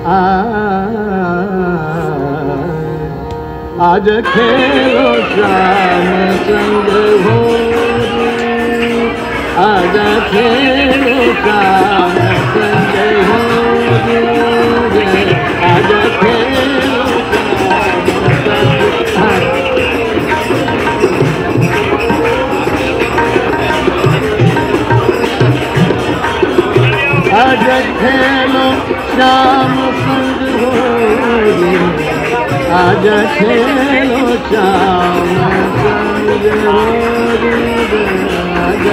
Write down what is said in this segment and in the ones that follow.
आज खेलो श्याम संग होरी, आज खेलो श्याम संग होरी, आज खेलो आज खेलो श्याम संग होरी, आज खेलो श्याम संग होरी, आज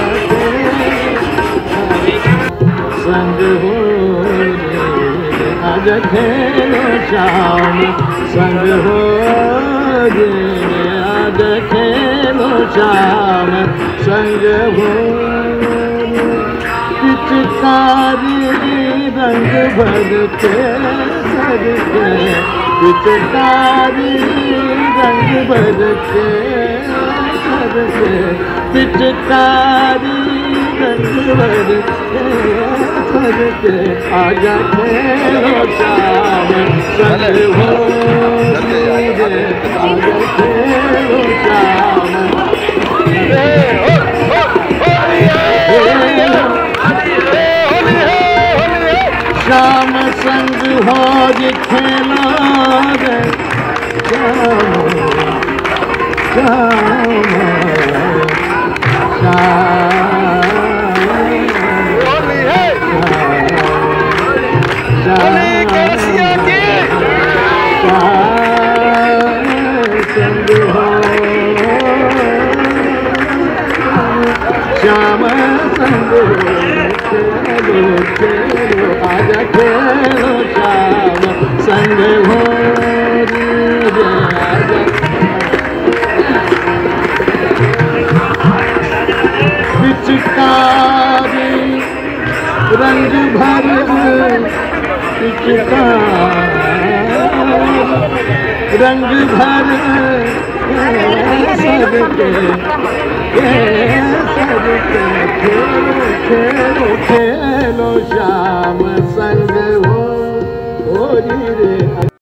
संग होरी, आज खेलो श्याम संग होरी, आज खेलो श्याम संग होरी। पिचकारी रंग भर के सर के, पिचकारी रंग भर के सर के, पिचकारी रंग भर के सर के, आजा खेलो श्याम संग होरी, आजा खेलो श्याम श्याम संग होरी खेला रे श्याम श्याम श्याम संग खेलो खेलो, आजा खेलो श्याम संग होरी, आजा पिचकारी रंग भर, पिचकारी रंग भर सर के सर के, खेलो खेलो खेलो श्याम संग होरी रे।